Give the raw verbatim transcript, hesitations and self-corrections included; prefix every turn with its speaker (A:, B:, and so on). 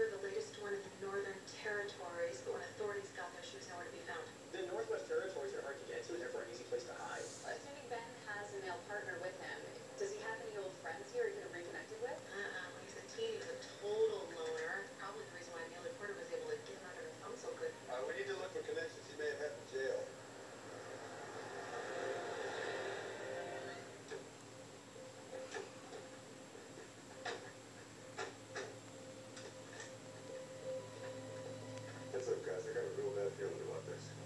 A: we're the latest one in the Northern Territories, but when authorities got there, she was nowhere to be found.
B: The Northwest Territories are hard to get to, therefore an easy place to hide.
C: Assuming Ben has a male partner with him, does he have any old friends here he could have reconnected with?
A: Uh-uh. When he's a teen, he was a total loner. Probably the reason why Neil Porter was able to get him under her thumb so good.
D: Uh, we need to look for connections he may have had in jail. What's up, guys? I got a real bad feeling about this.